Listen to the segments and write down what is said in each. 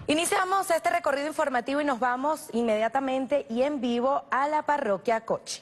Iniciamos este recorrido informativo y nos vamos inmediatamente y en vivo a la parroquia Coche.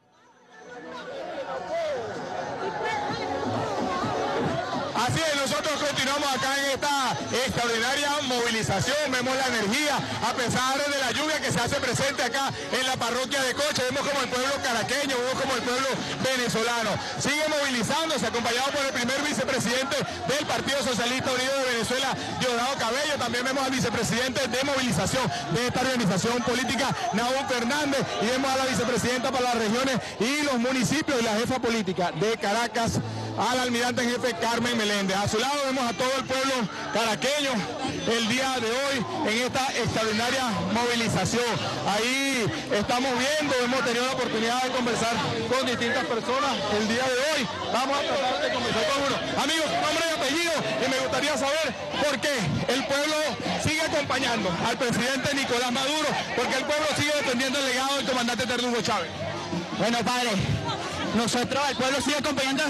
Así es, nosotros continuamos acá en esta extraordinaria movilización, vemos la energía, a pesar de la lluvia que se hace presente acá en la parroquia de Coche, vemos como el pueblo caraqueño, vemos como el pueblo venezolano sigue movilizándose, acompañado por el primer vicepresidente del Partido Socialista Unido de Venezuela, Diosdado Cabello. También vemos al vicepresidente de movilización de esta organización política, Nahum Fernández, y vemos a la vicepresidenta para las regiones y los municipios y la jefa política de Caracas, al almirante en jefe Carmen Meléndez. A su lado vemos a todo el pueblo caraqueño el día de hoy en esta extraordinaria movilización. Ahí estamos viendo, hemos tenido la oportunidad de conversar con distintas personas el día de hoy. Vamos a tratar de conversar con uno. Amigos, nombre y apellido, y me gustaría saber por qué el pueblo sigue acompañando al presidente Nicolás Maduro, porque el pueblo sigue defendiendo el legado del comandante eterno Hugo Chávez. Bueno, padre, nosotros, el pueblo sigue acompañando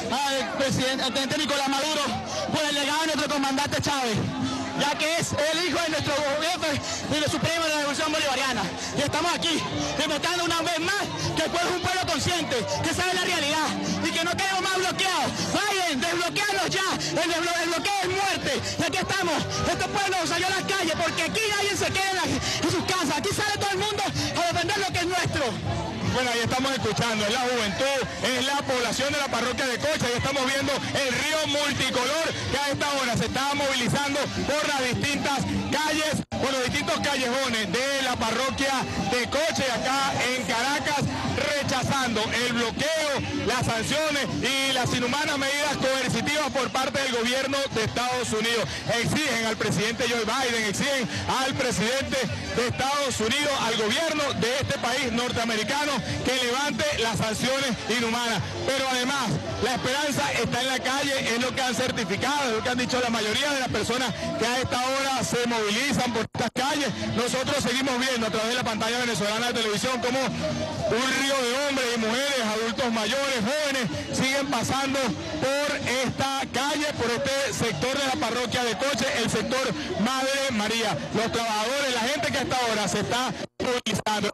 al presidente Nicolás Maduro por el legado de nuestro comandante Chávez, ya que es el hijo de nuestro gobierno y de supremo de la Revolución Bolivariana. Y estamos aquí demostrando una vez más que el pueblo es un pueblo consciente, que sabe la realidad y que no queremos más bloqueados. Vayan, desbloqueanos ya, el bloqueo es muerte. Y aquí estamos, este pueblo salió a las calles porque aquí nadie se queda en sus casas, aquí sale todo el mundo a defender lo que es nuestro. Bueno, ahí estamos escuchando, es la juventud, es la población de la parroquia de Coche, ahí estamos viendo el río multicolor que a esta hora se está movilizando por las distintas calles, por los distintos callejones de la parroquia de Coche, acá en Caracas, rechazando el bloqueo, las sanciones y las inhumanas medidas coercitivas por parte del gobierno de Estados Unidos. Exigen al presidente Joe Biden, exigen al presidente de Estados Unidos, al gobierno de este país norteamericano, que levante las sanciones inhumanas. Pero además, la esperanza está en la calle, es lo que han certificado, es lo que han dicho la mayoría de las personas que a esta hora se movilizan por estas calles. Nosotros seguimos viendo a través de la pantalla venezolana de televisión cómo un río de hombres y mujeres, adultos mayores, jóvenes, siguen pasando por esta calle, por este sector de la parroquia de Coche, el sector Madre María. Los trabajadores, la gente que a esta hora se está movilizando.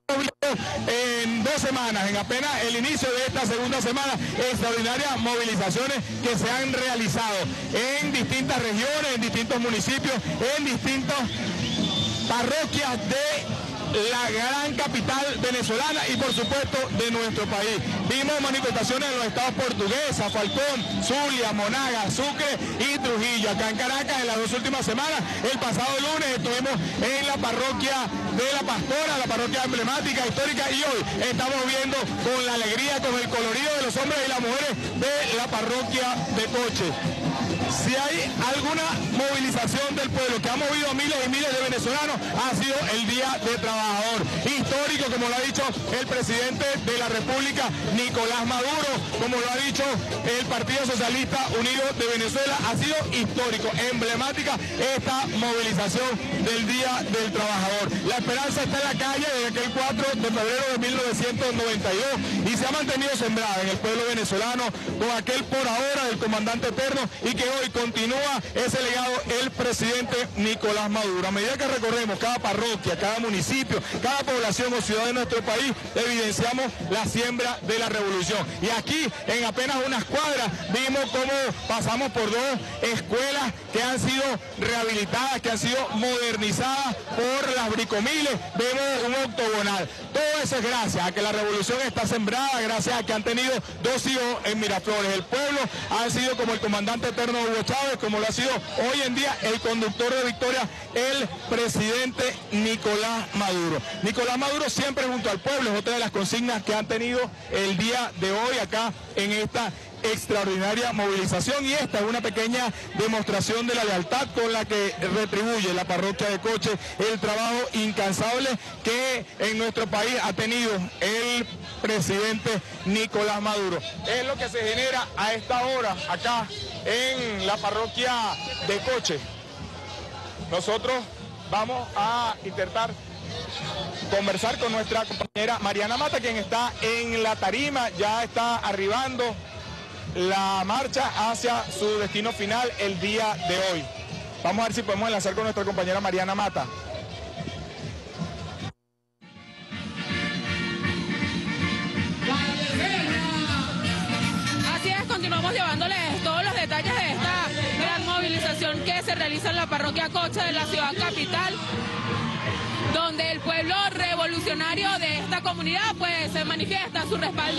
En 2 semanas, en apenas el inicio de esta segunda semana, extraordinarias movilizaciones que se han realizado en distintas regiones, en distintos municipios, en distintas parroquias de la gran capital venezolana y por supuesto de nuestro país. Vimos manifestaciones en los estados portuguesa, Falcón, Zulia, Monagas, Sucre y Trujillo. Acá en Caracas en las 2 últimas semanas, el pasado lunes estuvimos en la parroquia de La Pastora, la parroquia emblemática, histórica, y hoy estamos viendo con la alegría, con el colorido de los hombres y las mujeres de la parroquia de Coche. Si hay alguna movilización del pueblo que ha movido a miles y miles de venezolanos, ha sido el Día del Trabajador. Histórico, como lo ha dicho el presidente de la República, Nicolás Maduro, como lo ha dicho el Partido Socialista Unido de Venezuela, ha sido histórico, emblemática esta movilización del Día del Trabajador. La esperanza está en la calle desde aquel 4 de febrero de 1992 y se ha mantenido sembrada en el pueblo venezolano con aquel por ahora del comandante eterno, y que hoy continúa ese legado el presidente Nicolás Maduro. A medida que recorremos cada parroquia, cada municipio, cada población o ciudad de nuestro país, evidenciamos la siembra de la revolución. Y aquí, en apenas unas cuadras, vimos cómo pasamos por 2 escuelas que han sido rehabilitadas, que han sido modernizadas por las bricomiles. Vemos un octogonal. Todo eso es gracias a que la revolución está sembrada, gracias a que han tenido 2 hijos en Miraflores. El pueblo ha sido como el comandante eterno Hugo Chávez, como lo ha sido hoy en día el conductor de Victoria, el presidente Nicolás Maduro. Nicolás Maduro siempre junto al pueblo, es otra de las consignas que han tenido el día de hoy acá en esta extraordinaria movilización, y esta es una pequeña demostración de la lealtad con la que retribuye la parroquia de Coche el trabajo incansable que en nuestro país ha tenido el presidente Nicolás Maduro. Es lo que se genera a esta hora acá en la parroquia de Coche. Nosotros vamos a intentar conversar con nuestra compañera Mariana Mata, quien está en la tarima, ya está arribando la marcha hacia su destino final el día de hoy. Vamos a ver si podemos enlazar con nuestra compañera Mariana Mata. Así es, continuamos llevándoles todos los detalles de esta gran movilización que se realiza en la parroquia Coche de la ciudad capital, donde el pueblo revolucionario de esta comunidad pues se manifiesta su respaldo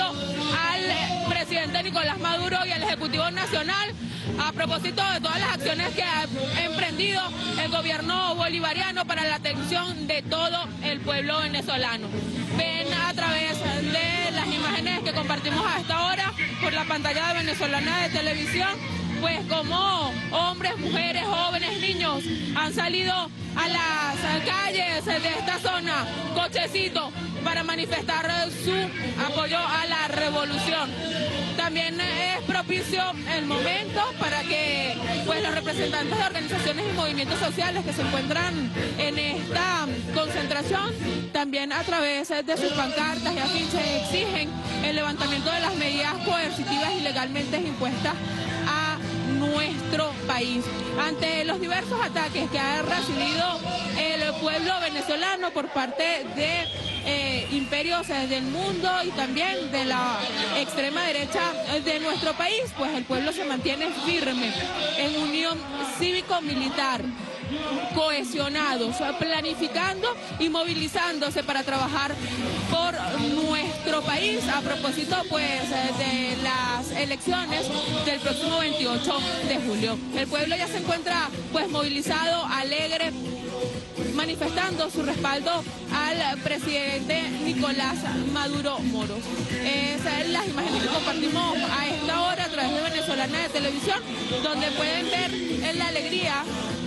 al presidente Nicolás Maduro y al Ejecutivo Nacional a propósito de todas las acciones que ha emprendido el gobierno bolivariano para la atención de todo el pueblo venezolano. Ven a través de las imágenes que compartimos a esta hora por la pantalla venezolana de televisión, pues como hombres, mujeres, jóvenes, niños han salido a las calles de esta zona, Cochecito, para manifestar su apoyo a la revolución. También es propicio el momento para que pues, los representantes de organizaciones y movimientos sociales que se encuentran en esta concentración, también a través de sus pancartas y afiches, exigen el levantamiento de las medidas coercitivas y legalmente impuestas a nuestro país. Ante los diversos ataques que ha recibido el pueblo venezolano por parte de imperios del mundo y también de la extrema derecha de nuestro país, pues el pueblo se mantiene firme en unión cívico-militar, cohesionados, planificando y movilizándose para trabajar por nuestro país a propósito pues de las elecciones del próximo 28 de julio. El pueblo ya se encuentra pues movilizado, alegre, manifestando su respaldo al presidente Nicolás Maduro Moros. Esas son las imágenes que compartimos a esta hora a través de Venezolana de Televisión, donde pueden ver la alegría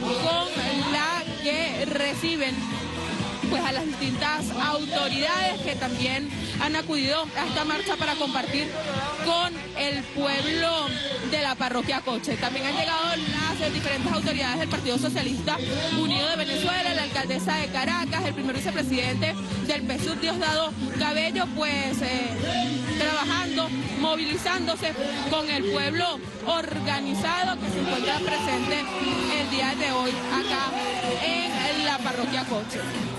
con la que reciben pues a las distintas autoridades que también han acudido a esta marcha para compartir con el pueblo de la parroquia Coche. También han llegado las diferentes autoridades del Partido Socialista Unido de Venezuela, la alcaldesa de Caracas, el primer vicepresidente del PSUV, Diosdado Cabello, pues trabajando, movilizándose con el pueblo organizado que se encuentra presente el día de hoy acá en la parroquia Coche.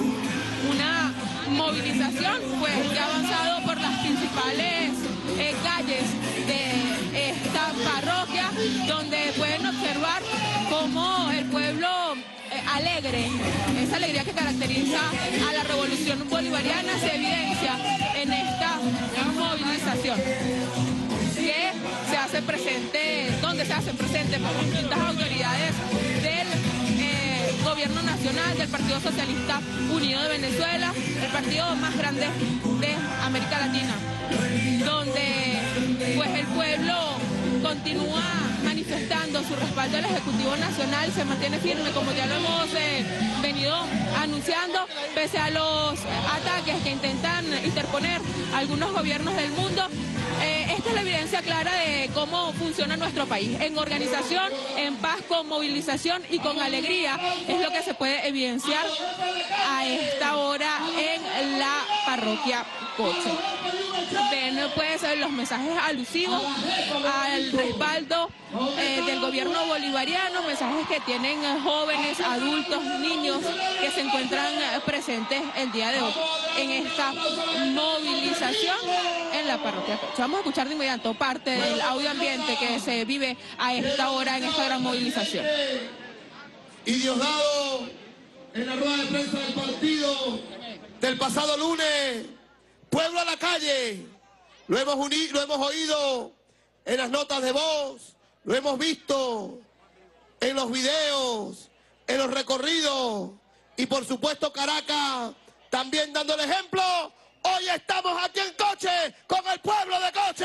Una movilización pues que ha avanzado por las principales calles de esta parroquia, donde pueden observar cómo el pueblo alegre, esa alegría que caracteriza a la revolución bolivariana se evidencia en esta movilización que se hace presente, donde se hacen presentes por las distintas autoridades del Gobierno Nacional, del Partido Socialista Unido de Venezuela, el partido más grande de América Latina, donde pues el pueblo continúa manifestando su respaldo al Ejecutivo Nacional, se mantiene firme, como ya lo hemos venido anunciando, pese a los ataques que intentan interponer algunos gobiernos del mundo. Esta es la evidencia clara de cómo funciona nuestro país. En organización, en paz, con movilización y con alegría es lo que se puede evidenciar a esta hora en la parroquia Coche. Ven pues los mensajes alusivos al respaldo del gobierno bolivariano, mensajes que tienen jóvenes, adultos, niños que se encuentran presentes el día de hoy en esta movilización en la parroquia Coche. Vamos a escuchar de inmediato parte del audio ambiente que se vive a esta hora en esta gran movilización. Y Diosdado, en la rueda de prensa del partido del pasado lunes, pueblo a la calle, lo hemos oído en las notas de voz, lo hemos visto en los videos, en los recorridos y por supuesto Caracas también dando el ejemplo. Hoy estamos aquí en Coche con el pueblo de Coche.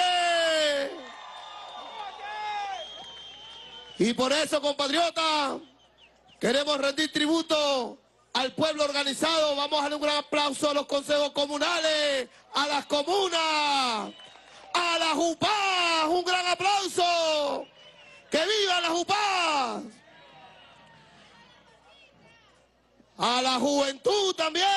Y por eso, compatriotas, queremos rendir tributo al pueblo organizado. Vamos a darle un gran aplauso a los consejos comunales, a las comunas, a las UPAs, un gran aplauso. ¡Que vivan las UPAs! A la juventud también.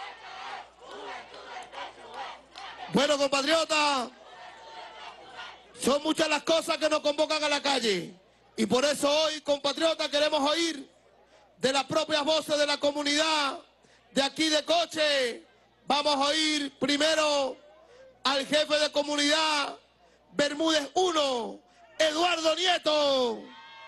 Bueno, compatriotas, Son muchas las cosas que nos convocan a la calle. Y por eso hoy, compatriotas, queremos oír de las propias voces de la comunidad de aquí de Coche. Vamos a oír primero al jefe de comunidad Bermúdez 1, Eduardo Nieto.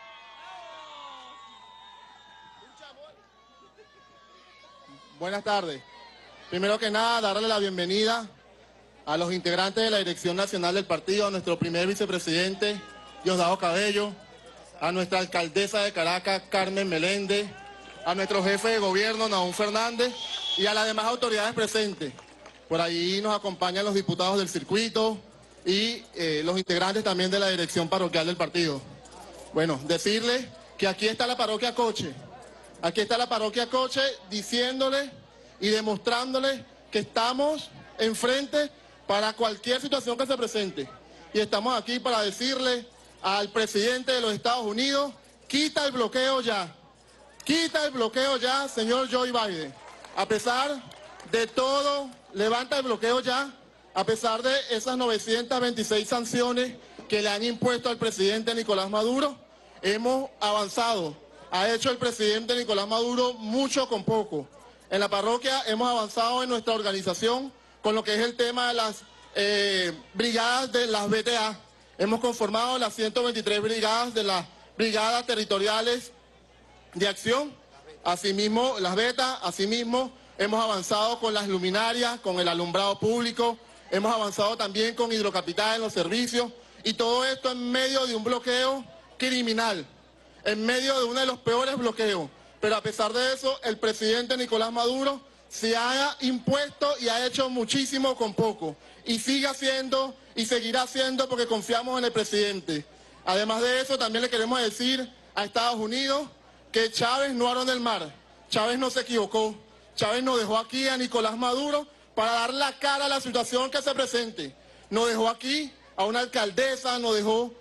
Buenas tardes. Primero que nada, darle la bienvenida a los integrantes de la Dirección Nacional del Partido, a nuestro primer vicepresidente, Diosdado Cabello, a nuestra alcaldesa de Caracas, Carmen Meléndez, a nuestro jefe de gobierno, Nahum Fernández, y a las demás autoridades presentes. Por ahí nos acompañan los diputados del circuito y los integrantes también de la dirección parroquial del partido. Bueno, decirles que aquí está la parroquia Coche. Aquí está la parroquia Coche diciéndole y demostrándole que estamos enfrente para cualquier situación que se presente. Y estamos aquí para decirle al presidente de los Estados Unidos, quita el bloqueo ya. Quita el bloqueo ya, señor Joe Biden. A pesar de todo, levanta el bloqueo ya, a pesar de esas 926 sanciones que le han impuesto al presidente Nicolás Maduro. Hemos avanzado. Ha hecho el presidente Nicolás Maduro mucho con poco. En la parroquia hemos avanzado en nuestra organización con lo que es el tema de las brigadas de las BTA. Hemos conformado las 123 brigadas de las brigadas territoriales de acción, asimismo las BETA, asimismo hemos avanzado con las luminarias, con el alumbrado público, hemos avanzado también con Hidrocapital en los servicios, y todo esto en medio de un bloqueo criminal, en medio de uno de los peores bloqueos. Pero a pesar de eso, el presidente Nicolás Maduro se ha impuesto y ha hecho muchísimo con poco, y sigue haciendo y seguirá haciendo porque confiamos en el presidente. Además de eso, también le queremos decir a Estados Unidos que Chávez no aró en el mar, Chávez no se equivocó, Chávez nos dejó aquí a Nicolás Maduro para dar la cara a la situación que se presente. Nos dejó aquí a una alcaldesa, nos dejó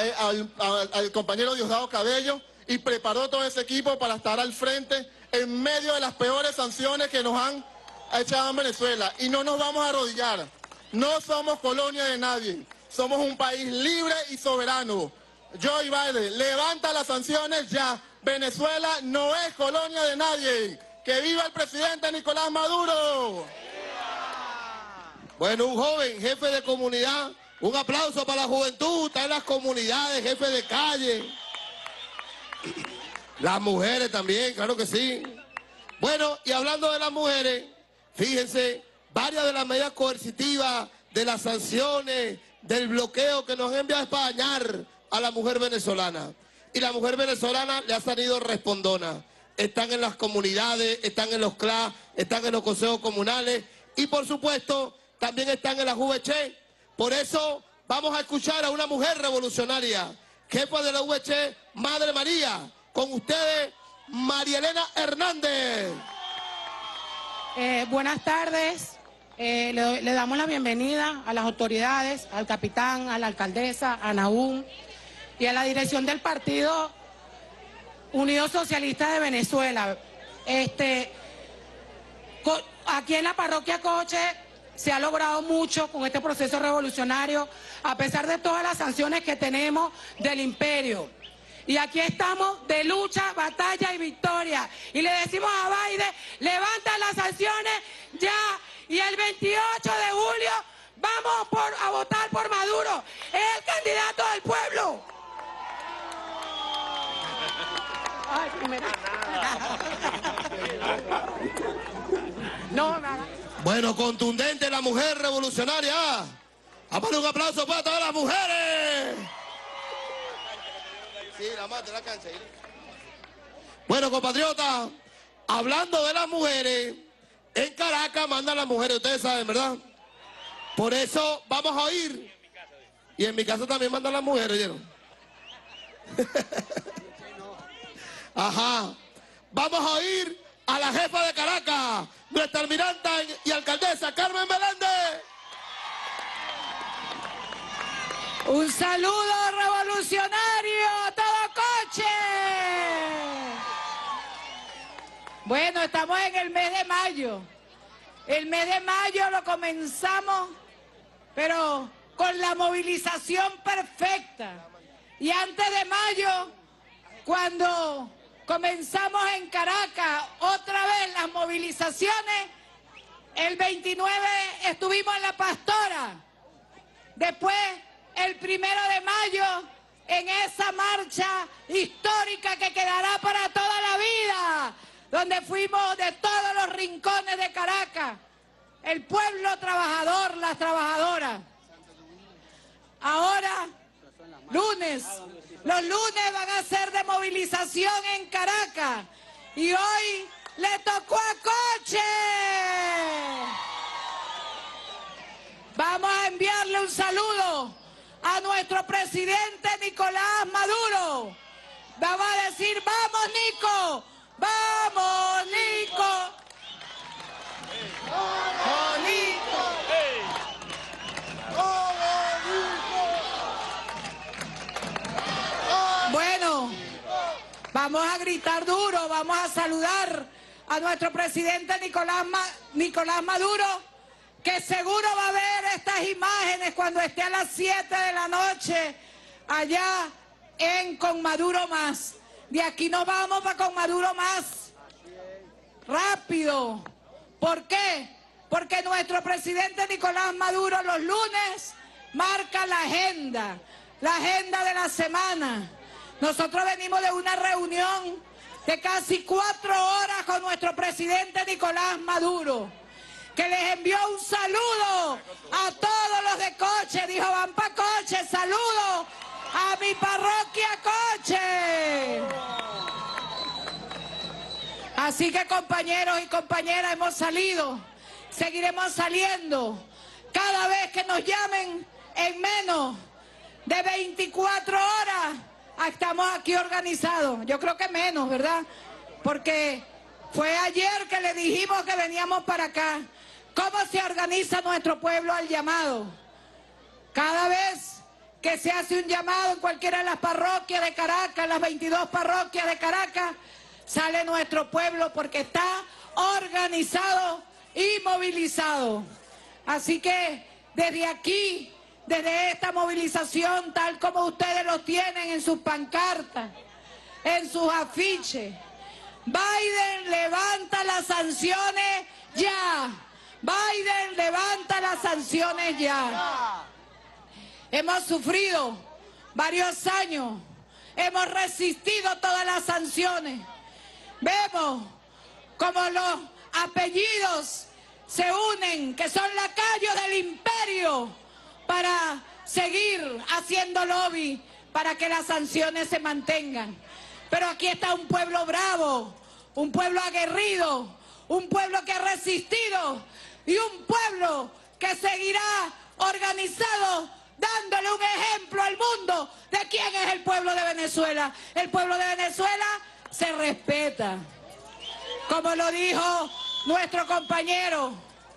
al compañero Diosdado Cabello, y preparó todo ese equipo para estar al frente en medio de las peores sanciones que nos han echado en Venezuela. Y no nos vamos a arrodillar, no somos colonia de nadie, somos un país libre y soberano. Joe Biden, levanta las sanciones ya. Venezuela no es colonia de nadie. ¡Que viva el presidente Nicolás Maduro! Bueno, un joven jefe de comunidad, un aplauso para la juventud, está en las comunidades, jefe de calle. Las mujeres también, claro que sí. Bueno, y hablando de las mujeres, fíjense, varias de las medidas coercitivas, de las sanciones, del bloqueo que nos envía a españar a la mujer venezolana. Y la mujer venezolana le ha salido respondona. Están en las comunidades, están en los CLA, están en los consejos comunales y por supuesto también están en la VC. Por eso vamos a escuchar a una mujer revolucionaria, jefa de la VC, Madre María. Con ustedes, María Elena Hernández. Buenas tardes. Le damos la bienvenida a las autoridades, al capitán, a la alcaldesa, a Nahum y a la dirección del Partido Unidos Socialistas de Venezuela. Aquí en la parroquia Coche se ha logrado mucho con este proceso revolucionario, a pesar de todas las sanciones que tenemos del imperio. Y aquí estamos de lucha, batalla y victoria. Y le decimos a Biden, levanta las sanciones ya. Y el 28 de julio vamos a votar por Maduro. Es el candidato del pueblo. Ay, no, nada. Bueno, contundente la mujer revolucionaria. Vamos a dar un aplauso para todas las mujeres. Sí, la mate, la cancha. Bueno, compatriotas, hablando de las mujeres, en Caracas mandan las mujeres, ustedes saben, ¿verdad? Por eso vamos a oír. Y en mi casa también mandan las mujeres, ¿oyeron? Ajá. Vamos a oír a la jefa de Caracas, nuestra almiranta y alcaldesa, Carmen Meléndez. Un saludo revolucionario a todo Coche. Bueno, estamos en el mes de mayo. El mes de mayo lo comenzamos, pero con la movilización perfecta. Y antes de mayo, cuando comenzamos en Caracas otra vez las movilizaciones, el 29 estuvimos en La Pastora. Después, el 1 de mayo, en esa marcha histórica que quedará para toda la vida, donde fuimos de todos los rincones de Caracas, el pueblo trabajador, las trabajadoras. Ahora, lunes, los lunes van a ser de movilización en Caracas y hoy le tocó a Coche. Vamos a enviarle un saludo a nuestro presidente Nicolás Maduro. Vamos a decir, vamos Nico, vamos Nico, vamos Nico, Bueno, vamos a gritar duro, vamos a saludar a nuestro presidente Nicolás Maduro, que seguro va a ver estas imágenes cuando esté a las 7 de la noche allá en Con Maduro Más. De aquí nos vamos para Con Maduro Más. Rápido. ¿Por qué? Porque nuestro presidente Nicolás Maduro los lunes marca la agenda de la semana. Nosotros venimos de una reunión de casi 4 horas con nuestro presidente Nicolás Maduro, que les envió un saludo a todos los de Coche. Dijo, van pa' Coche, saludo a mi parroquia Coche. Así que, compañeros y compañeras, hemos salido, seguiremos saliendo. Cada vez que nos llamen, en menos de 24 horas, estamos aquí organizados. Yo creo que menos, ¿verdad? Porque fue ayer que le dijimos que veníamos para acá. ¿Cómo se organiza nuestro pueblo al llamado? Cada vez que se hace un llamado en cualquiera de las parroquias de Caracas, las 22 parroquias de Caracas, sale nuestro pueblo porque está organizado y movilizado. Así que desde aquí, desde esta movilización, tal como ustedes lo tienen en sus pancartas, en sus afiches, Biden levanta las sanciones ya. Biden levanta las sanciones ya. Hemos sufrido varios años, hemos resistido todas las sanciones. Vemos como los apellidos se unen, que son lacayos del imperio, para seguir haciendo lobby para que las sanciones se mantengan. Pero aquí está un pueblo bravo, un pueblo aguerrido, un pueblo que ha resistido y un pueblo que seguirá organizado, dándole un ejemplo al mundo de quién es el pueblo de Venezuela. El pueblo de Venezuela se respeta. Como lo dijo nuestro compañero,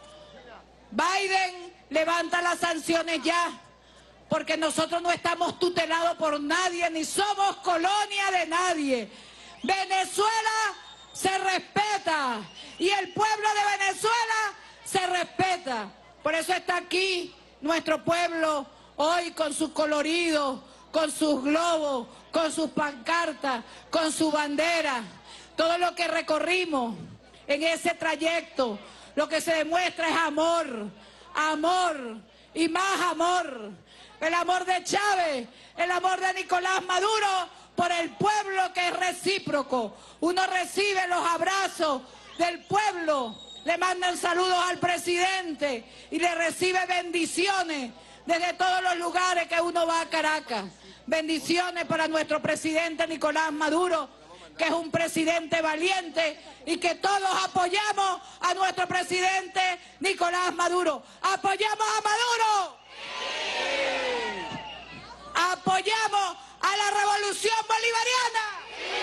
Biden levanta las sanciones ya, porque nosotros no estamos tutelados por nadie, ni somos colonia de nadie. Venezuela se respeta y el pueblo de Venezuela se respeta. Por eso está aquí nuestro pueblo hoy con sus coloridos, con sus globos, con sus pancartas, con su bandera. Todo lo que recorrimos en ese trayecto, lo que se demuestra es amor, amor y más amor. El amor de Chávez, el amor de Nicolás Maduro por el pueblo, que es recíproco. Uno recibe los abrazos del pueblo, le mandan saludos al presidente y le recibe bendiciones desde todos los lugares que uno va a Caracas. Bendiciones para nuestro presidente Nicolás Maduro, que es un presidente valiente y que todos apoyamos a nuestro presidente Nicolás Maduro. ¿Apoyamos a Maduro? Sí. ¿Apoyamos a la revolución bolivariana?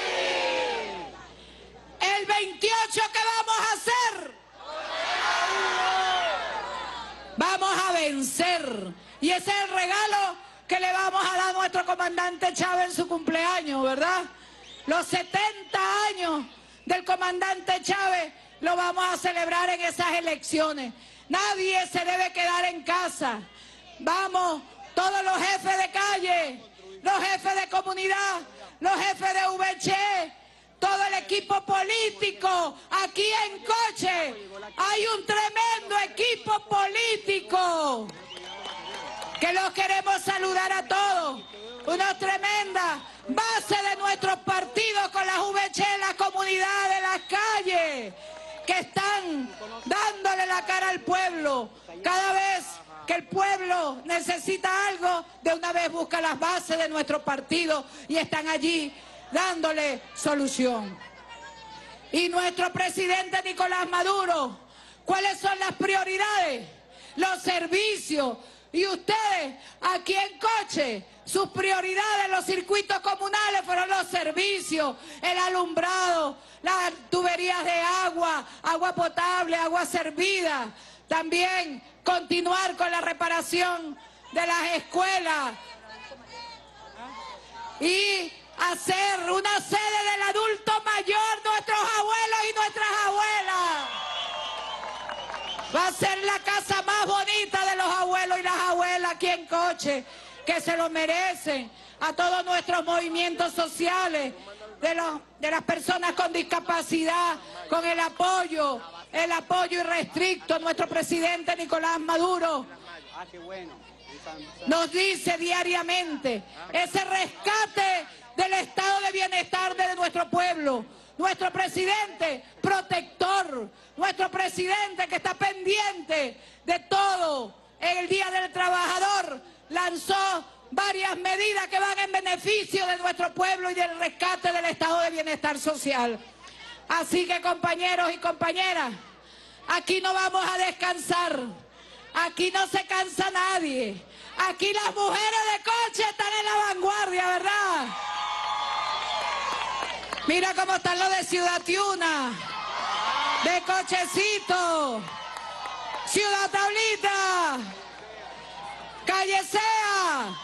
Sí. El 28, ¿qué vamos a hacer? Vamos a vencer. Y ese es el regalo que le vamos a dar a nuestro comandante Chávez en su cumpleaños, ¿verdad? Los 70 años del comandante Chávez lo vamos a celebrar en esas elecciones. Nadie se debe quedar en casa. vamos todos los jefes de calle, los jefes de comunidad, los jefes de VC, todo el equipo político, aquí en Coche hay un tremendo equipo político que los queremos saludar a todos, una tremenda base de nuestros partidos con las VC, las comunidades, las calles, que están dándole la cara al pueblo. Cada vez que el pueblo necesita algo, de una vez busca las bases de nuestro partido y están allí dándole solución. Y nuestro presidente Nicolás Maduro, ¿cuáles son las prioridades? Los servicios. Y ustedes, aquí en Coche, sus prioridades, los circuitos comunales fueron los servicios, el alumbrado, las tuberías de agua, agua potable, agua servida. También continuar con la reparación de las escuelas y hacer una sede del adulto mayor, nuestros abuelos y nuestras abuelas. Va a ser la casa más bonita de los abuelos y las abuelas aquí en Coche, que se lo merecen. A todos nuestros movimientos sociales, de las personas con discapacidad, con el apoyo irrestricto. Nuestro presidente Nicolás Maduro nos dice diariamente ese rescate del estado de bienestar de nuestro pueblo. Nuestro presidente protector, nuestro presidente que está pendiente de todo. En el Día del Trabajador lanzó varias medidas que van en beneficio de nuestro pueblo y del rescate del estado de bienestar social. Así que, compañeros y compañeras, aquí no vamos a descansar, aquí no se cansa nadie, aquí las mujeres de Coche están en la vanguardia, ¿verdad? Mira cómo están los de Ciudad Tiuna, de Cochecito, Ciudad Tablita, Calle Sea,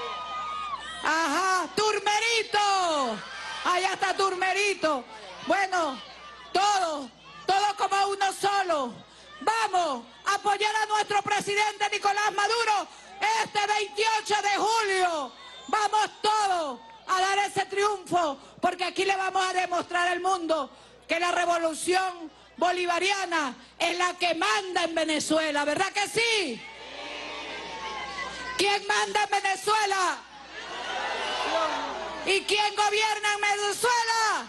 ajá, Turmerito, allá está Turmerito. Bueno, todos como uno solo, vamos a apoyar a nuestro presidente Nicolás Maduro este 28 de julio. Vamos todos a dar ese triunfo, porque aquí le vamos a demostrar al mundo que la revolución bolivariana es la que manda en Venezuela, ¿verdad que sí? ¿Quién manda en Venezuela? ¿Y quién gobierna en Venezuela?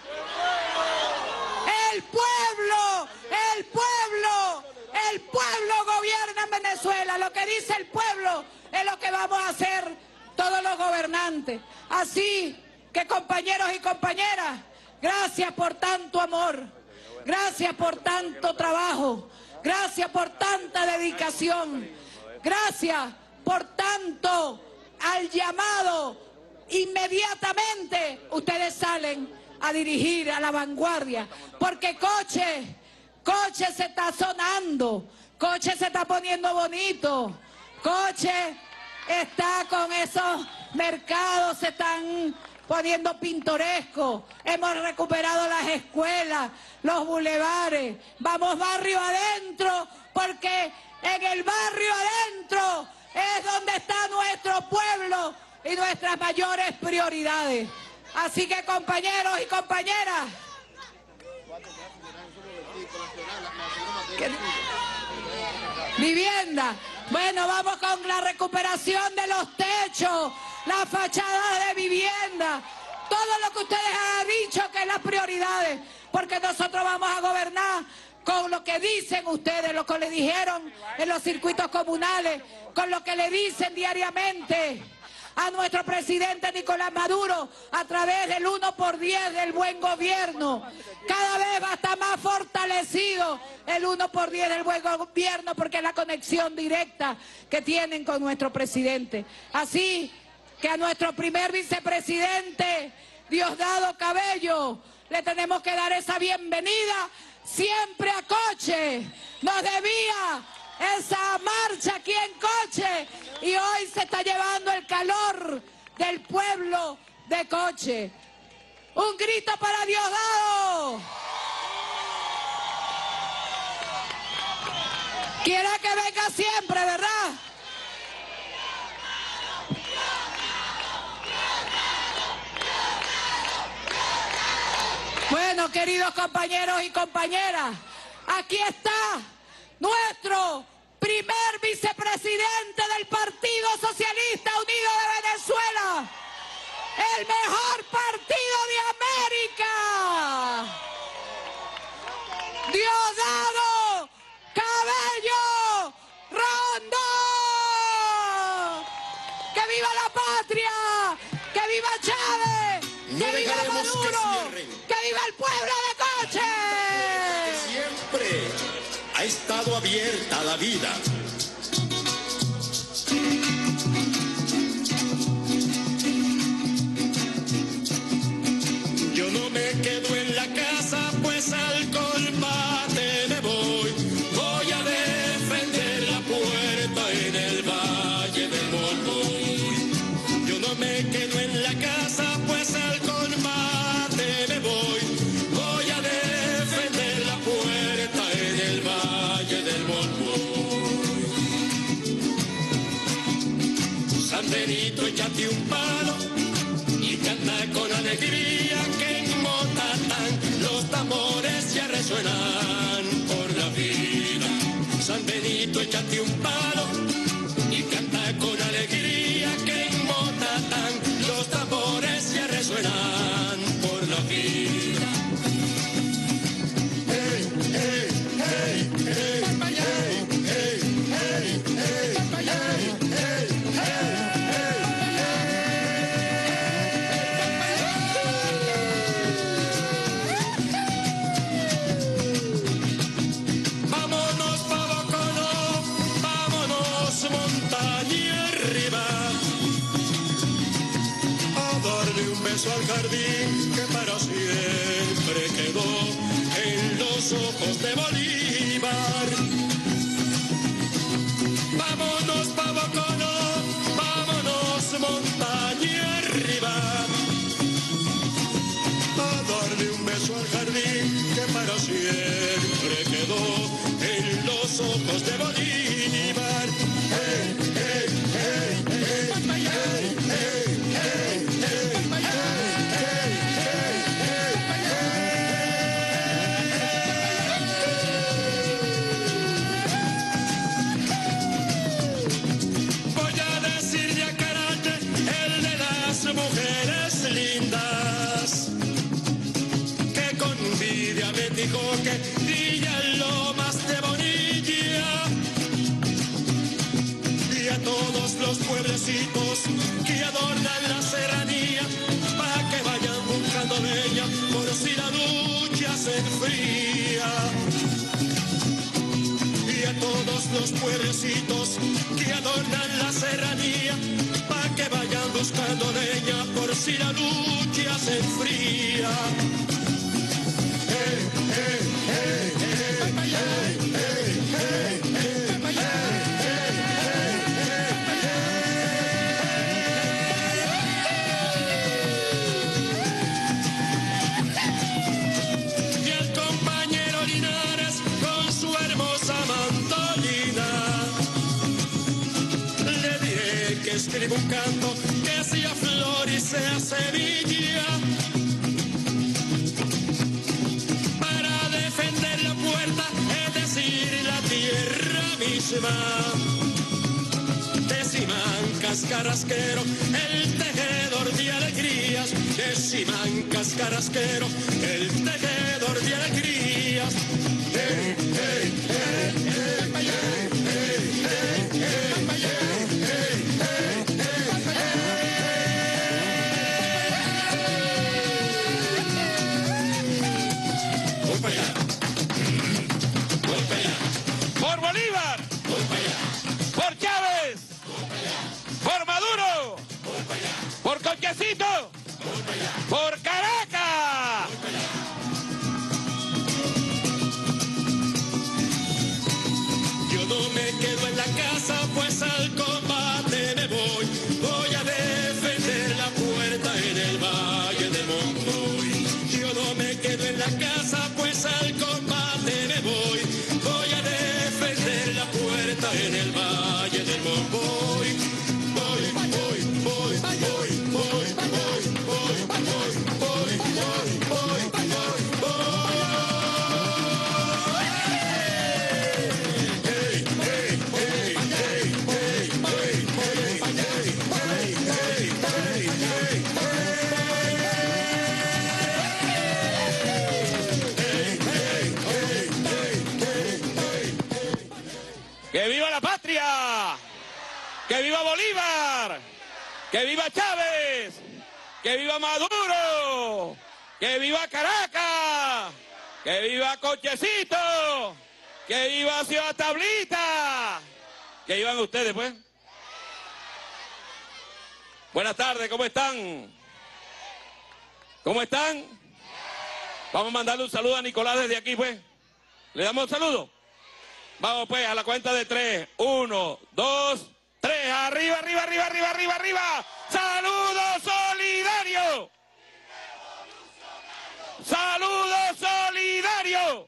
El pueblo, el pueblo, el pueblo gobierna en Venezuela. Lo que dice el pueblo es lo que vamos a hacer todos los gobernantes. Así que, compañeros y compañeras, gracias por tanto amor, gracias por tanto trabajo, gracias por tanta dedicación, gracias por tanto al llamado. Inmediatamente ustedes salen a dirigir a la vanguardia, porque Coche se está sonando, Coche se está poniendo bonito, Coche está con esos mercados, se están poniendo pintorescos, hemos recuperado las escuelas, los bulevares, vamos barrio adentro, porque en el barrio adentro es donde está nuestro pueblo y nuestras mayores prioridades. Así que, compañeros y compañeras, vivienda. Bueno, vamos con la recuperación de los techos, la fachada de vivienda, todo lo que ustedes han dicho que es las prioridades, porque nosotros vamos a gobernar con lo que dicen ustedes, lo que le dijeron en los circuitos comunales, con lo que le dicen diariamente a nuestro presidente Nicolás Maduro a través del 1x10 del buen gobierno. Cada vez va a estar más fortalecido el 1x10 del buen gobierno, porque es la conexión directa que tienen con nuestro presidente. Así que a nuestro primer vicepresidente, Diosdado Cabello, le tenemos que dar esa bienvenida siempre a Coche. Nos debía esa marcha aquí en Coche y hoy se está llevando el calor del pueblo de Coche. Un grito para Diosdado. Quiera que venga siempre, ¿verdad? queridos compañeros y compañeras, aquí está nuestro primer vicepresidente del Partido Socialista Unido de Venezuela, el mejor partido de América, Diosdado Cabello Rondón. ¡Que viva la patria! ¡Que viva Chávez! ¡Que viva Maduro! ¡Que viva el pueblo de Coche! Siempre ha estado abierta la vida. Yo no me quedo en la casa, pues al combate me voy. Voy a defender la puerta en el Valle del Monroy. Yo no me quedo en la casa, pues al combate me voy. Voy a defender la puerta en el Valle del Monroy. San Benito, échate un palo y canta con alegría, que en Motatán los tambores ya resuenan por la vida. San Benito, échate un palo y canta con alegría, que en Motatán los tambores ya resuenan por la vida. Hey, hey, hey, hey, hey, hey, hey, hey, hey, hey, hey. Vámonos pa' Boconó, vámonos montaña arriba, a darle un beso al jardín que para siempre quedó en los ojos de Bolívar. Vámonos pa' Boconó, vámonos montaña arriba, a darle un beso al jardín que para siempre quedó en los ojos de Bolívar. Hey, hey, hey, hey, hey, hey, hey, hey, voy a decirle a Carache, el de las mujeres lindas, que con envidia me dijo que brilla lo más de Bonilla, y a todos los pueblecitos que adornan la serranía, para que vayan buscando leña por si la lucha se enfría. Y a todos los pueblecitos que adornan la serranía, para que vayan buscando leña por si la lucha se enfría. Hey, hey, hey, hey, hey, hey, hey, hey, y el compañero Linares con su hermosa mantolina, le diré que escriba un canto que sea flor y sea semilla, para defender la puerta, es decir, la tierra misma. De Simancas Carrasquero, el tejedor de alegrías. De Simancas Carrasquero, el tejedor de alegrías. Hey, hey, hey, hey, hey, hey, hey, hey, hey, hey, hey. Voy para allá. Voy para allá. Por Bolívar, Voy para allá. por Chávez, Voy para allá. por Maduro, Voy para allá. por Conchecito, Voy para allá. por Caracas. Voy para allá. Yo no me quedo en la casa, pues al combate me voy. Voy a defender la puerta en el Valle del Monroy. Yo no me quedo en la casa, pues al combate me voy. Voy a defender la puerta en el Valle del Monroy. Voy, voy, voy, voy, voy, voy, voy, voy, voy, voy, voy, voy, voy. ¡Que viva Chávez! ¡Que viva Maduro! ¡Que viva Caracas! ¡Que viva Cochecito! ¡Que viva Ciudad Tablita! ¿Que iban ustedes, pues? Buenas tardes, ¿cómo están? ¿Cómo están? Vamos a mandarle un saludo a Nicolás desde aquí, pues. ¿Le damos un saludo? Vamos, pues, a la cuenta de 3. 1, 2, 3. ¡Arriba, arriba, arriba, arriba, arriba, arriba! ¡Saludo solidario! ¡Saludo solidario!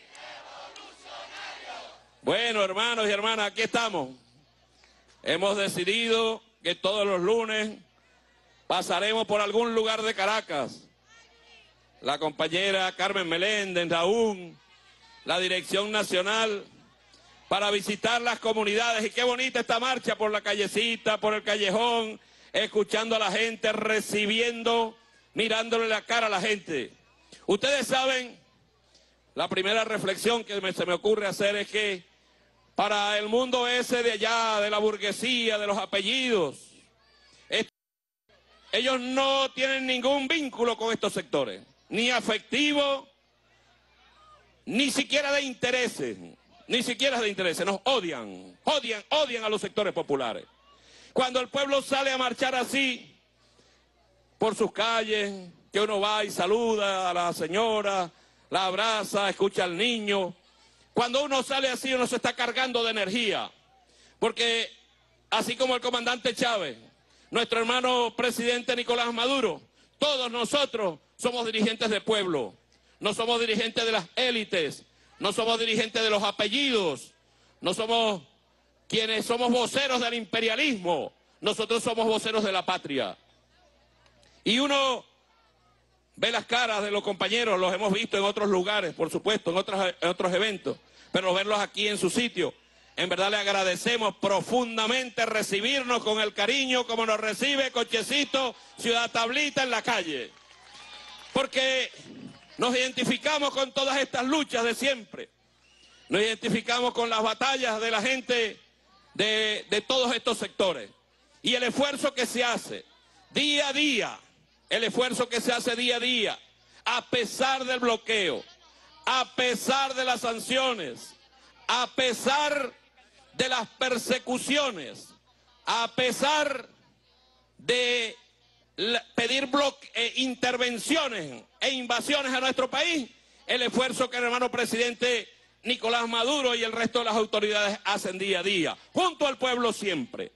Bueno, hermanos y hermanas, aquí estamos. Hemos decidido que todos los lunes pasaremos por algún lugar de Caracas. La compañera Carmen Meléndez, Raúl, la Dirección Nacional, para visitar las comunidades. Y qué bonita esta marcha por la callecita, por el callejón, escuchando a la gente, recibiendo, mirándole la cara a la gente. Ustedes saben, la primera reflexión que se me ocurre hacer es que para el mundo ese de allá, de la burguesía, de los apellidos, ellos no tienen ningún vínculo con estos sectores, ni afectivo, ni siquiera de intereses, nos odian a los sectores populares. Cuando el pueblo sale a marchar así, por sus calles, que uno va y saluda a la señora, la abraza, escucha al niño. Cuando uno sale así, uno se está cargando de energía. Porque así como el comandante Chávez, nuestro hermano presidente Nicolás Maduro, todos nosotros somos dirigentes de pueblo. No somos dirigentes de las élites, no somos dirigentes de los apellidos, no somos quienes somos voceros del imperialismo. Nosotros somos voceros de la patria. Y uno ve las caras de los compañeros, los hemos visto en otros lugares, por supuesto, en otros eventos, pero verlos aquí en su sitio, en verdad le agradecemos profundamente recibirnos con el cariño como nos recibe Cochecito, Ciudad Tablita en la calle. Porque nos identificamos con todas estas luchas de siempre, nos identificamos con las batallas de la gente de todos estos sectores. Y el esfuerzo que se hace día a día, a pesar del bloqueo, a pesar de las sanciones, a pesar de las persecuciones, a pesar de pedir intervenciones e invasiones a nuestro país, el esfuerzo que el hermano presidente Nicolás Maduro y el resto de las autoridades hacen día a día, junto al pueblo siempre,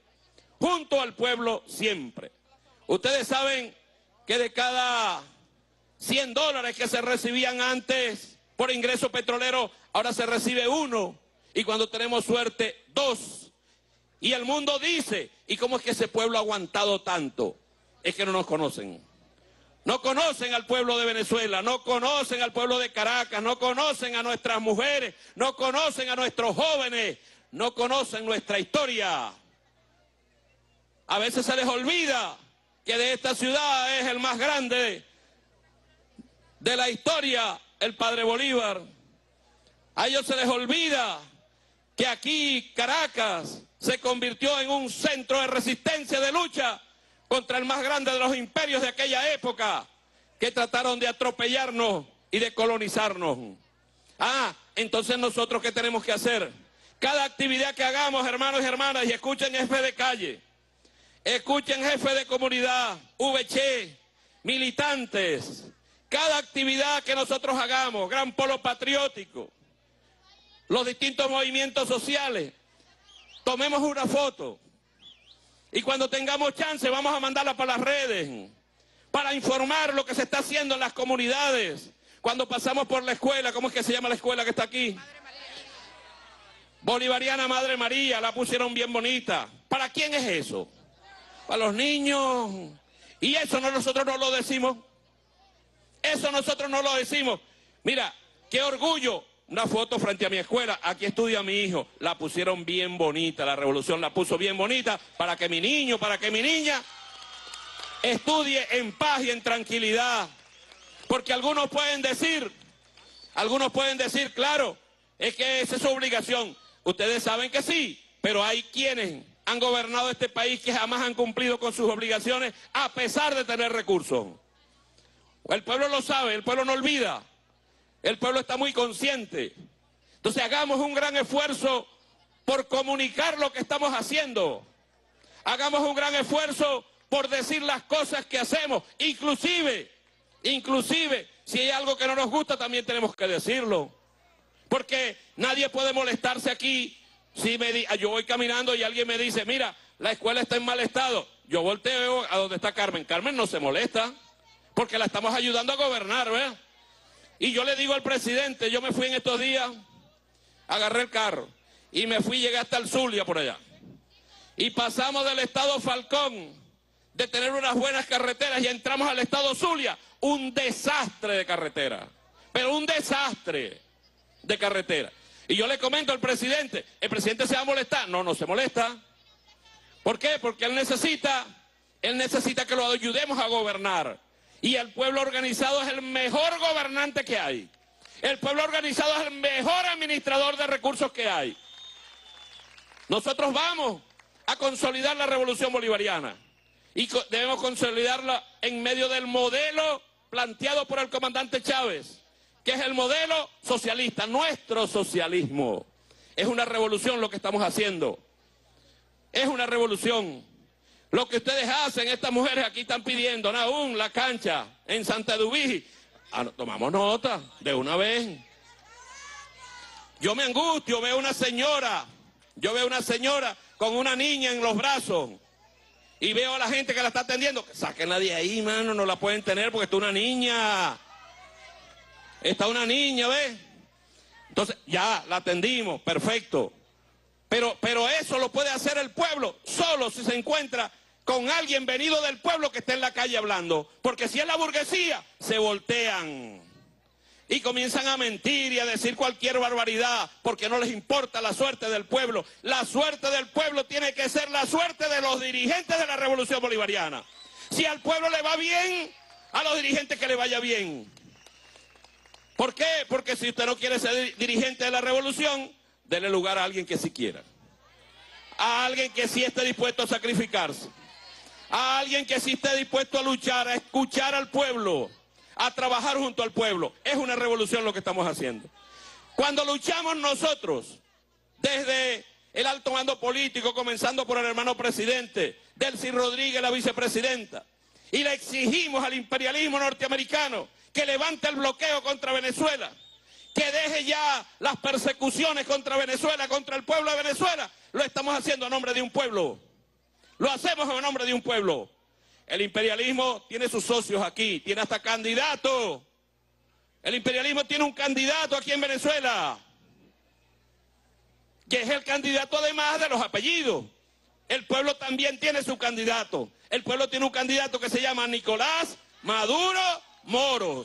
Ustedes saben que de cada $100 que se recibían antes por ingreso petrolero, ahora se recibe 1, y cuando tenemos suerte, 2. Y el mundo dice, ¿y cómo es que ese pueblo ha aguantado tanto? Es que no nos conocen. No conocen al pueblo de Venezuela, no conocen al pueblo de Caracas, no conocen a nuestras mujeres, no conocen a nuestros jóvenes, no conocen nuestra historia. A veces se les olvida que de esta ciudad es el más grande de la historia, el Padre Bolívar. A ellos se les olvida que aquí Caracas se convirtió en un centro de resistencia, de lucha contra el más grande de los imperios de aquella época, que trataron de atropellarnos y de colonizarnos. Entonces nosotros, ¿qué tenemos que hacer? Cada actividad que hagamos, hermanos y hermanas, y escuchen jefe de calle, escuchen jefe de comunidad, VC, militantes, cada actividad que nosotros hagamos, Gran Polo Patriótico, los distintos movimientos sociales, tomemos una foto y cuando tengamos chance vamos a mandarla para las redes, para informar lo que se está haciendo en las comunidades. Cuando pasamos por la escuela, ¿cómo es que se llama la escuela que está aquí? Bolivariana Madre María, la pusieron bien bonita. ¿Para quién es eso? Para los niños. Y eso nosotros no lo decimos. Eso nosotros no lo decimos. Mira, qué orgullo. Una foto frente a mi escuela. Aquí estudia mi hijo. La pusieron bien bonita. La revolución la puso bien bonita para que mi niño, para que mi niña estudie en paz y en tranquilidad. Porque algunos pueden decir, claro, es que esa es su obligación. Ustedes saben que sí, pero hay quienes han gobernado este país, que jamás han cumplido con sus obligaciones a pesar de tener recursos. El pueblo lo sabe, el pueblo no olvida, el pueblo está muy consciente. Entonces hagamos un gran esfuerzo por comunicar lo que estamos haciendo. Hagamos un gran esfuerzo por decir las cosas que hacemos. Inclusive, si hay algo que no nos gusta, también tenemos que decirlo. Porque nadie puede molestarse aquí. Si yo voy caminando y alguien me dice, mira, la escuela está en mal estado. Yo volteo a donde está Carmen. Carmen no se molesta, porque la estamos ayudando a gobernar, ¿verdad? Y yo le digo al presidente, yo me fui en estos días, agarré el carro y me fui, llegué hasta el Zulia por allá. Y pasamos del estado Falcón, de tener unas buenas carreteras, y entramos al estado Zulia, un desastre de carretera, pero un desastre de carretera. Y yo le comento al presidente, ¿el presidente se va a molestar? No, no se molesta. ¿Por qué? Porque él necesita que lo ayudemos a gobernar. Y el pueblo organizado es el mejor gobernante que hay. El pueblo organizado es el mejor administrador de recursos que hay. Nosotros vamos a consolidar la revolución bolivariana. Y debemos consolidarla en medio del modelo planteado por el comandante Chávez, que es el modelo socialista, nuestro socialismo. Es una revolución lo que estamos haciendo. Es una revolución. Lo que ustedes hacen, estas mujeres aquí están pidiendo, Naún, la cancha en Santa Eduvigi. Tomamos nota de una vez. Yo me angustio, veo una señora con una niña en los brazos. Y veo a la gente que la está atendiendo. Sáquenla de ahí, mano, no la pueden tener porque está una niña. Está una niña, ¿ves? Entonces, ya, la atendimos, perfecto. Pero eso lo puede hacer el pueblo solo si se encuentra con alguien venido del pueblo que esté en la calle hablando. Porque si es la burguesía, se voltean y comienzan a mentir y a decir cualquier barbaridad porque no les importa la suerte del pueblo. La suerte del pueblo tiene que ser la suerte de los dirigentes de la revolución bolivariana. Si al pueblo le va bien, a los dirigentes que le vaya bien. ¿Por qué? Porque si usted no quiere ser dirigente de la revolución, dele lugar a alguien que sí quiera. A alguien que sí esté dispuesto a sacrificarse. A alguien que sí esté dispuesto a luchar, a escuchar al pueblo, a trabajar junto al pueblo. Es una revolución lo que estamos haciendo. Cuando luchamos nosotros, desde el alto mando político, comenzando por el hermano presidente, Delcy Rodríguez, la vicepresidenta, y le exigimos al imperialismo norteamericano que levante el bloqueo contra Venezuela, que deje ya las persecuciones contra Venezuela, contra el pueblo de Venezuela, lo estamos haciendo a nombre de un pueblo. Lo hacemos a nombre de un pueblo. El imperialismo tiene sus socios aquí, tiene hasta candidato. El imperialismo tiene un candidato aquí en Venezuela, que es el candidato además de los apellidos. El pueblo también tiene su candidato. El pueblo tiene un candidato que se llama Nicolás Maduro Moros.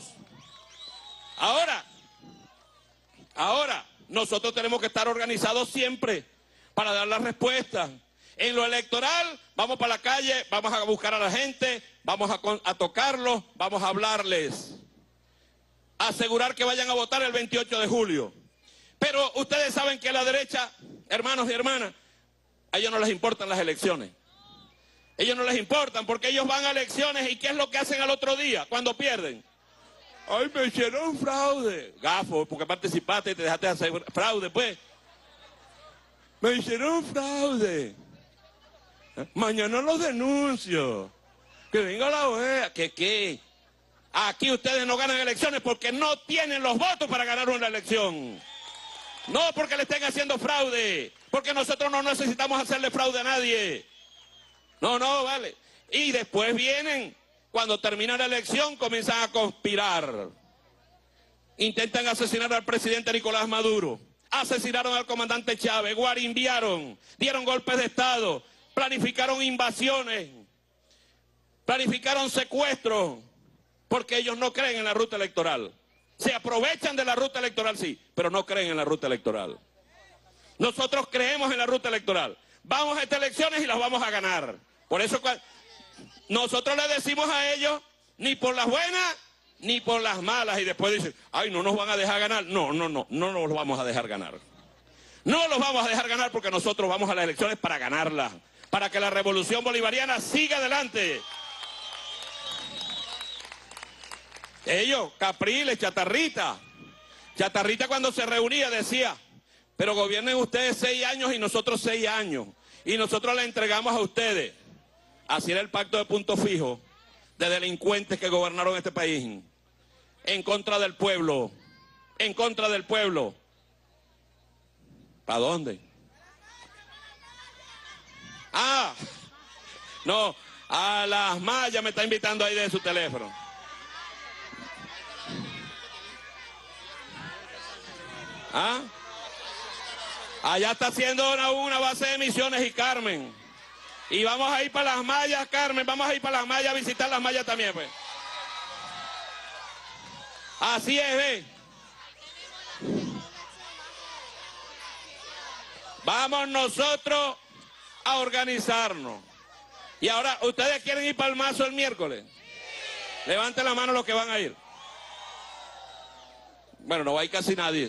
Ahora, nosotros tenemos que estar organizados siempre para dar las respuestas. En lo electoral, vamos para la calle, vamos a buscar a la gente, vamos a tocarlos, vamos a hablarles. Asegurar que vayan a votar el 28 de julio. Pero ustedes saben que a la derecha, hermanos y hermanas, a ellos no les importan las elecciones. Ellos no les importan porque ellos van a elecciones y ¿qué es lo que hacen al otro día cuando pierden? ¡Ay, me hicieron fraude! Gafo, porque participaste y te dejaste hacer fraude, pues. Me hicieron fraude. Mañana los denuncio. Que venga la OEA. ¿Qué? Aquí ustedes no ganan elecciones porque no tienen los votos para ganar una elección. No porque le estén haciendo fraude. Porque nosotros no necesitamos hacerle fraude a nadie. No, vale. Y después vienen, cuando termina la elección, comienzan a conspirar. Intentan asesinar al presidente Nicolás Maduro. Asesinaron al comandante Chávez, guarimbiaron, dieron golpes de Estado, planificaron invasiones, planificaron secuestros, porque ellos no creen en la ruta electoral. Se aprovechan de la ruta electoral, sí, pero no creen en la ruta electoral. Nosotros creemos en la ruta electoral. Vamos a estas elecciones y las vamos a ganar. Por eso nosotros le decimos a ellos, ni por las buenas ni por las malas, y después dicen, ay, no nos van a dejar ganar. No los vamos a dejar ganar. No los vamos a dejar ganar porque nosotros vamos a las elecciones para ganarlas. para que la revolución bolivariana siga adelante. Ellos, Capriles, Chatarrita. Chatarrita cuando se reunía decía, pero gobiernen ustedes 6 años y nosotros 6 años. Y nosotros le entregamos a ustedes. Así era el pacto de punto fijo de delincuentes que gobernaron este país. En contra del pueblo. En contra del pueblo. ¿Para dónde? Ah, no, a las mallas me está invitando ahí de su teléfono. ¿Ah? Allá está haciendo una base de misiones y Carmen. Y vamos a ir para las mallas, Carmen, vamos a ir para las mallas a visitar las mallas también, pues. Así es, ¿ve? Vamos nosotros a organizarnos. Y ahora, ¿ustedes quieren ir para el Mazo el miércoles? Levanten la mano los que van a ir. Bueno, no va a ir casi nadie.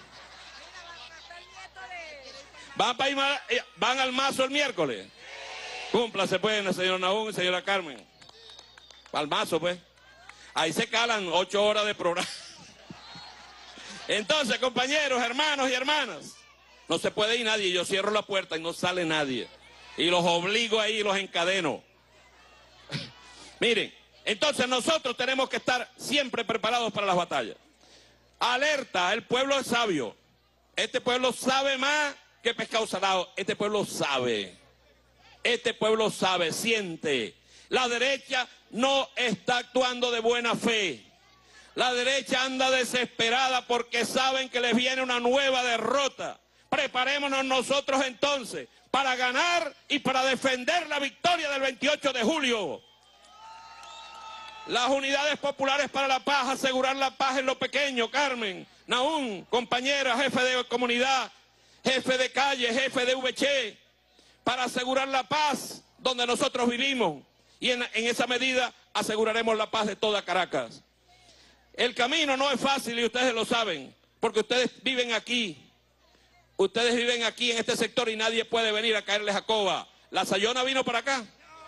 ¿Van al Mazo el miércoles? Cúmplase pues, señor Nahum y señora Carmen. Al Mazo pues. Ahí se calan 8 horas de programa. Entonces, compañeros, hermanos y hermanas, no se puede ir nadie. Yo cierro la puerta y no sale nadie. Y los obligo ahí y los encadeno. Miren, entonces nosotros tenemos que estar siempre preparados para las batallas. Alerta, el pueblo es sabio. Este pueblo sabe más que pescado salado. Este pueblo sabe. Este pueblo sabe, siente. La derecha no está actuando de buena fe. La derecha anda desesperada porque saben que les viene una nueva derrota. Preparémonos nosotros entonces para ganar y para defender la victoria del 28 de julio. Las unidades populares para la paz, asegurar la paz en lo pequeño, Carmen, Nahum, compañera, jefe de comunidad, jefe de calle, jefe de VC, para asegurar la paz donde nosotros vivimos. Y en esa medida aseguraremos la paz de toda Caracas. El camino no es fácil y ustedes lo saben, porque ustedes viven aquí. Ustedes viven aquí en este sector y nadie puede venir a caerles a coba. ¿La Sayona vino para acá?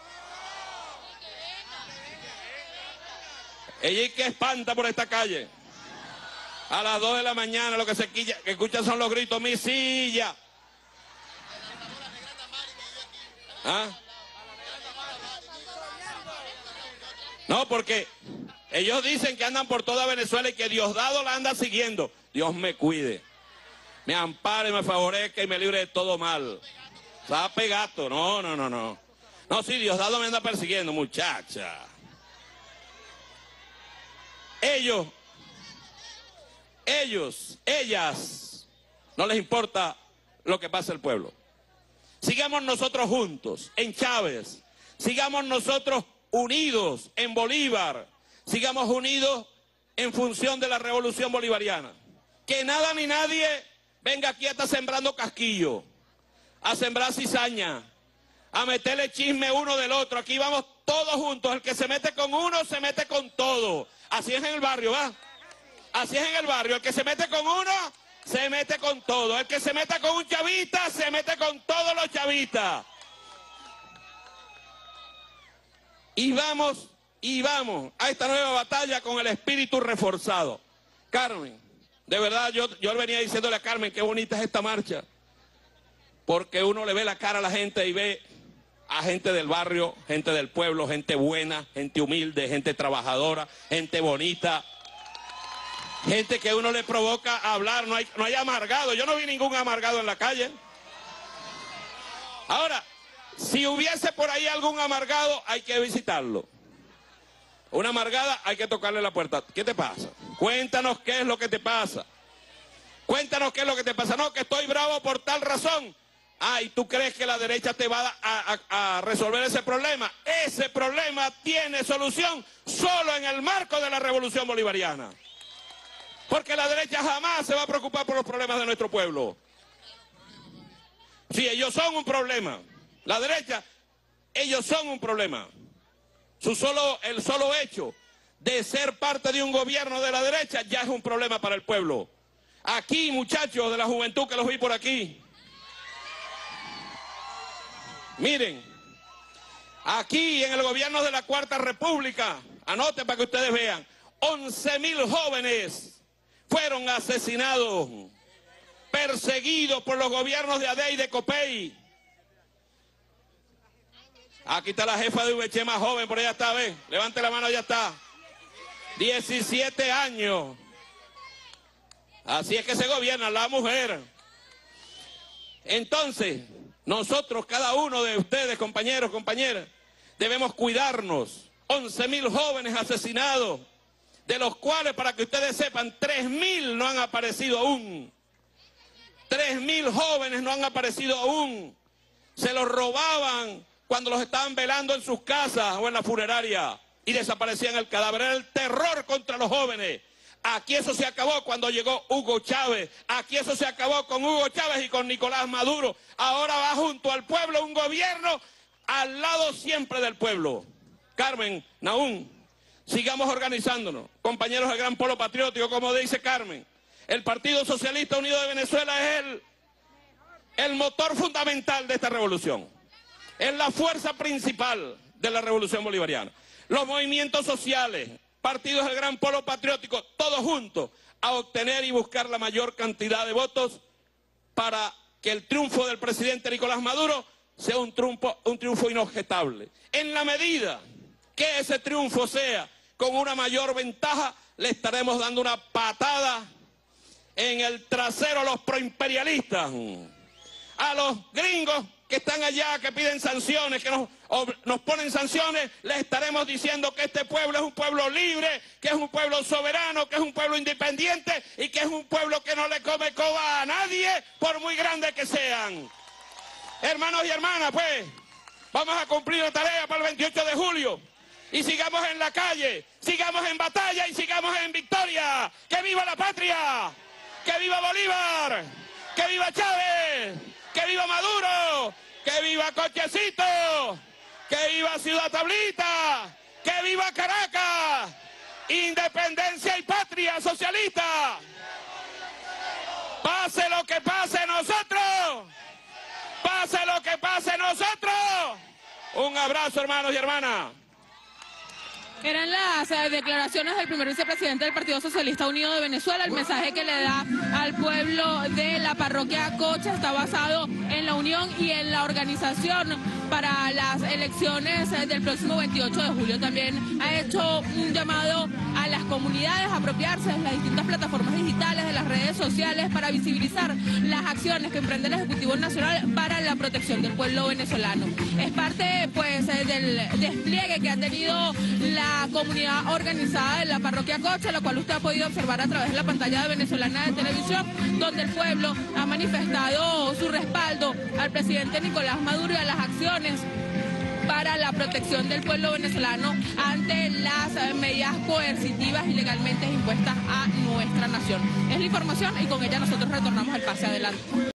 Ella y que espanta por esta calle. A las 2 de la mañana lo que se escuchan son los gritos, mi silla. ¿Ah? No, porque ellos dicen que andan por toda Venezuela y que Diosdado la anda siguiendo. Dios me cuide, me ampare, me favorezca y me libre de todo mal. Sape gato, no. No, sí, Diosdado me anda persiguiendo, muchacha. Ellas, no les importa lo que pasa al pueblo. Sigamos nosotros juntos en Chávez, sigamos nosotros unidos en Bolívar, sigamos unidos en función de la revolución bolivariana. Que nada ni nadie venga aquí a estar sembrando casquillo, a sembrar cizaña, a meterle chisme uno del otro. Aquí vamos todos juntos, el que se mete con uno se mete con todo. Así es en el barrio, ¿va? Así es en el barrio, el que se mete con uno se mete con todo. El que se meta con un chavista se mete con todos los chavistas. Y vamos a esta nueva batalla con el espíritu reforzado. Carmen, de verdad yo venía diciéndole a Carmen qué bonita es esta marcha. Porque uno le ve la cara a la gente y ve a gente del barrio, gente del pueblo, gente buena, gente humilde, gente trabajadora, gente bonita. Gente que uno le provoca a hablar, no hay amargado. Yo no vi ningún amargado en la calle. Ahora, si hubiese por ahí algún amargado, hay que visitarlo. Una amargada, hay que tocarle la puerta. ¿Qué te pasa? Cuéntanos qué es lo que te pasa. Cuéntanos qué es lo que te pasa. No, que estoy bravo por tal razón. Ah, ¿y tú crees que la derecha te va a resolver ese problema? Ese problema tiene solución solo en el marco de la revolución bolivariana. Porque la derecha jamás se va a preocupar por los problemas de nuestro pueblo. Sí, ellos son un problema. La derecha, ellos son un problema. El solo hecho de ser parte de un gobierno de la derecha ya es un problema para el pueblo. Aquí, muchachos de la juventud que los vi por aquí. Miren, Aquí en el gobierno de la Cuarta República, anoten para que ustedes vean, 11.000 jóvenes fueron asesinados, perseguidos por los gobiernos de ADE y de COPEI. Aquí está la jefa de VC más joven, por allá está, ve, levante la mano, ya está. 17 años. Así es que se gobierna la mujer. Entonces, nosotros, cada uno de ustedes, compañeros, compañeras, debemos cuidarnos. 11.000 jóvenes asesinados, de los cuales, para que ustedes sepan, 3.000 no han aparecido aún. 3.000 jóvenes no han aparecido aún. Se los robaban cuando los estaban velando en sus casas o en la funeraria y desaparecían el cadáver. Era el terror contra los jóvenes. Aquí eso se acabó cuando llegó Hugo Chávez. Aquí eso se acabó con Hugo Chávez y con Nicolás Maduro. Ahora va junto al pueblo un gobierno al lado siempre del pueblo. Carmen, Nahum, sigamos organizándonos. Compañeros del Gran Polo Patriótico, como dice Carmen, el Partido Socialista Unido de Venezuela es el motor fundamental de esta revolución. Es la fuerza principal de la revolución bolivariana. Los movimientos sociales, partidos del Gran Polo Patriótico, todos juntos a obtener y buscar la mayor cantidad de votos para que el triunfo del presidente Nicolás Maduro sea un triunfo inobjetable. En la medida que ese triunfo sea con una mayor ventaja, le estaremos dando una patada en el trasero a los proimperialistas, a los gringos que están allá, que piden sanciones, que nos ponen sanciones. Les estaremos diciendo que este pueblo es un pueblo libre, que es un pueblo soberano, que es un pueblo independiente y que es un pueblo que no le come coba a nadie, por muy grande que sean. Hermanos y hermanas, pues, vamos a cumplir la tarea para el 28 de julio. Y sigamos en la calle, sigamos en batalla y sigamos en victoria. ¡Que viva la patria! ¡Que viva Bolívar! ¡Que viva Chávez! ¡Que viva Maduro! ¡Que viva Cochecito! ¡Que viva Ciudad Tablita! ¡Que viva Caracas! ¡Independencia y patria socialista! ¡Pase lo que pase nosotros! ¡Pase lo que pase nosotros! Un abrazo, hermanos y hermanas. Eran las declaraciones del primer vicepresidente del Partido Socialista Unido de Venezuela. El mensaje que le da al pueblo de la parroquia Cocha está basado en la unión y en la organización para las elecciones del próximo 28 de julio. También ha hecho un llamado a las comunidades a apropiarse de las distintas plataformas digitales, de las redes sociales, para visibilizar las acciones que emprende el Ejecutivo Nacional para la protección del pueblo venezolano. Es parte, pues, del despliegue que ha tenido la comunidad organizada de la parroquia Cocha, lo cual usted ha podido observar a través de la pantalla de Venezolana de Televisión, donde el pueblo ha manifestado su respaldo al presidente Nicolás Maduro y a las acciones para la protección del pueblo venezolano ante las medidas coercitivas y legalmente impuestas a nuestra nación. Es la información y con ella nosotros retornamos al pase adelante.